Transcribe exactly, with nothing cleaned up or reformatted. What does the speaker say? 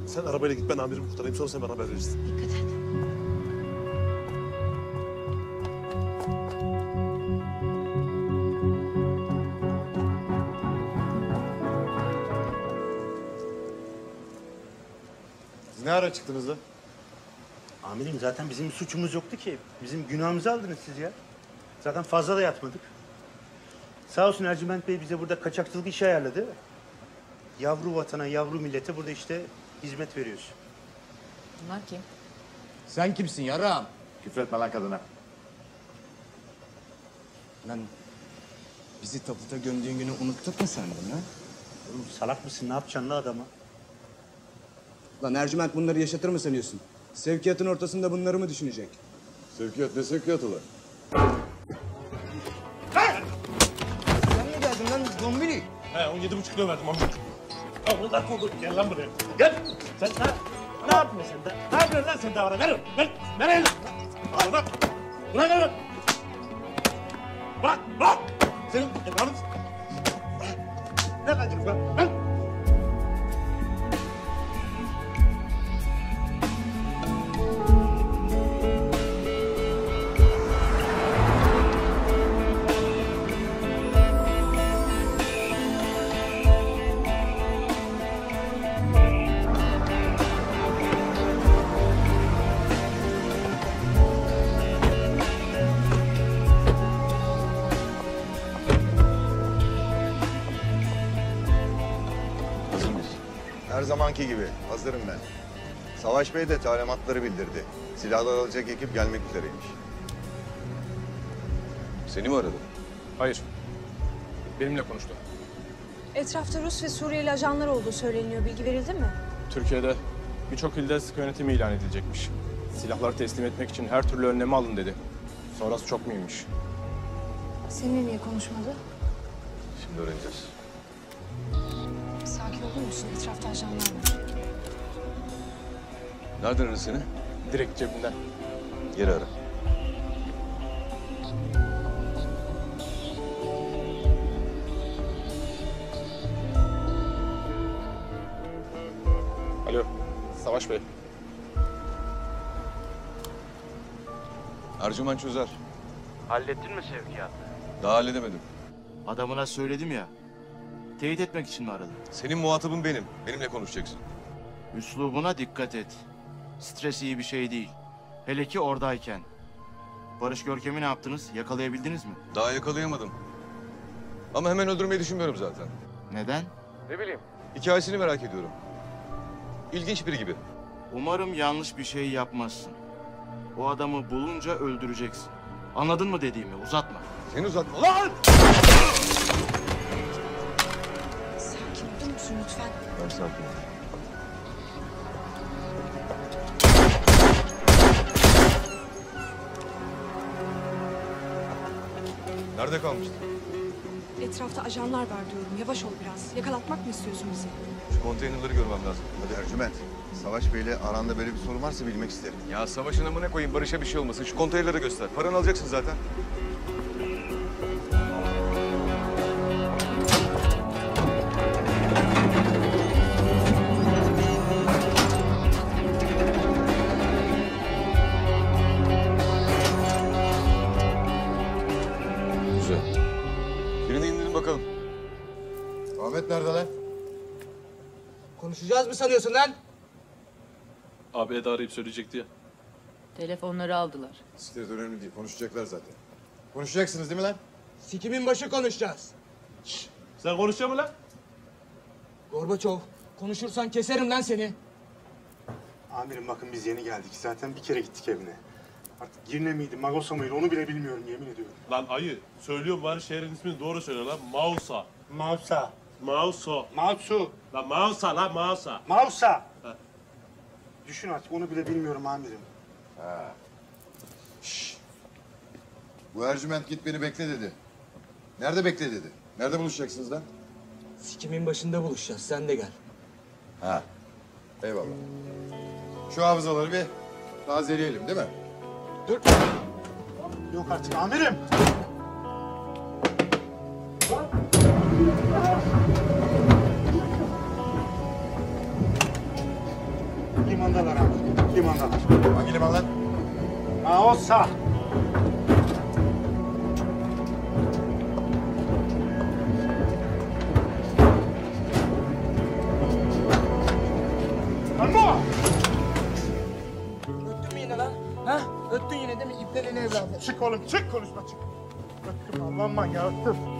Sen arabayla git, ben amirimi kurtarayım, sonra sen bana haber verirsin. Dikkat et. Siz ne ara çıktınız da? Amirim zaten bizim bir suçumuz yoktu ki. Bizim günahımızı aldınız siz ya. Zaten fazla da yatmadık. Sağ olsun Ercüment Bey bize burada kaçakçılık işi ayarladı. Yavru vatana, yavru millete burada işte hizmet veriyoruz. Bunlar kim? Sen kimsin yarağım? Küfretme lan kadına. Lan bizi taputa gömdüğün günü unuttuk mu sandın ha? Oğlum salak mısın? Ne yapacaksın la adama? Lan Ercüment bunları yaşatır mı sanıyorsun? Sevkiyatın ortasında bunları mı düşünecek? Sevkiyat ne sevkiyatı lan? Sen mi geldin lan zombili? He, on yedi buçuk kilo verdim amca. Allah oldu, gel lan buraya. Gel. Sen ne, ne yapıyorsun sen de? Ne yapıyorsun lan sen de bana? Ver, ver, nereye lan? Al bak. Buna gel lan. Bak, bak. Senin evladın. Nereden çıktın lan? Ver. Her zamanki gibi. Hazırım ben. Savaş Bey de talimatları bildirdi. Silahlar alacak ekip gelmek üzereymiş. Seni mi aradı? Hayır. Benimle konuştu. Etrafta Rus ve Suriyeli ajanlar olduğu söyleniyor. Bilgi verildi mi? Türkiye'de birçok ilde sıkı yönetimi ilan edilecekmiş. Silahları teslim etmek için her türlü önlemi alın dedi. Sonrası çok mühimmiş. Seninle niye konuşmadı? Şimdi öğreneceğiz. Sakin olur musun? Etrafta ajanlar var. Nereden aradı seni? Direkt cebinden. Geri ara. Alo, Savaş Bey. Ercüment Çözer. Hallettin mi sevkiyatı? Daha halledemedim. Adamına söyledim ya. Teyit etmek için mi aradın? Senin muhatabın benim. Benimle konuşacaksın. Üslubuna dikkat et. Stres iyi bir şey değil. Hele ki oradayken. Barış Görkem'i ne yaptınız? Yakalayabildiniz mi? Daha yakalayamadım. Ama hemen öldürmeyi düşünmüyorum zaten. Neden? Ne bileyim. Hikayesini merak ediyorum. İlginç biri gibi. Umarım yanlış bir şey yapmazsın. O adamı bulunca öldüreceksin. Anladın mı dediğimi? Uzatma. Seni uzatma lan! Sakin olur musun lütfen? Ben sakinim. Nerede kalmıştın? Etrafta ajanlar var diyorum. Yavaş ol biraz. Yakalatmak mı istiyorsun bizi? Şu konteynerleri görmem lazım. Hadi Ercüment. Savaş Bey'le aranda böyle bir sorun varsa bilmek isterim. Ya savaşın amına koyayım, Barış'a bir şey olmasın. Şu konteynerleri göster. Paranı alacaksın zaten. Güzel. Birini indirin bakalım. Ahmet nerede lan? Konuşacağız mı sanıyorsun lan? Abi Eda arayıp söyleyecekti ya. Telefonları aldılar. Siktir önemli değil. Konuşacaklar zaten. Konuşacaksınız değil mi lan? Sikimin başı konuşacağız. Sen konuşuyor musun lan? Gorbaçov, konuşursan keserim lan seni. Amirim bakın biz yeni geldik. Zaten bir kere gittik evine. Artık Girne miydi, Magosa mıydı onu bile bilmiyorum yemin ediyorum. Lan ayı, söylüyorum bari şehrin ismini doğru söyle lan. Mausa. Mausa. Mauso. Mausu. Lan Mausa lan Mausa. Mausa. Ha. Düşün artık onu bile bilmiyorum amirim. Bu Ercüment git beni bekle dedi. Nerede bekle dedi? Nerede buluşacaksınız lan? Sikimin başında buluşacağız, sen de gel. Ha. Eyvallah. Şu hafızaları bir tazeleyelim değil mi? Dur. Yok artık amirim. limandalar abi. Limandalar. Hangi liman lan? Ha o sağ. Anne! Öttün mü yine lan? Ha? Öttün yine değil mi? İplerin evladı. Çık oğlum çık konuşma çık. Öttüm Allah'ım manyağı öttüm.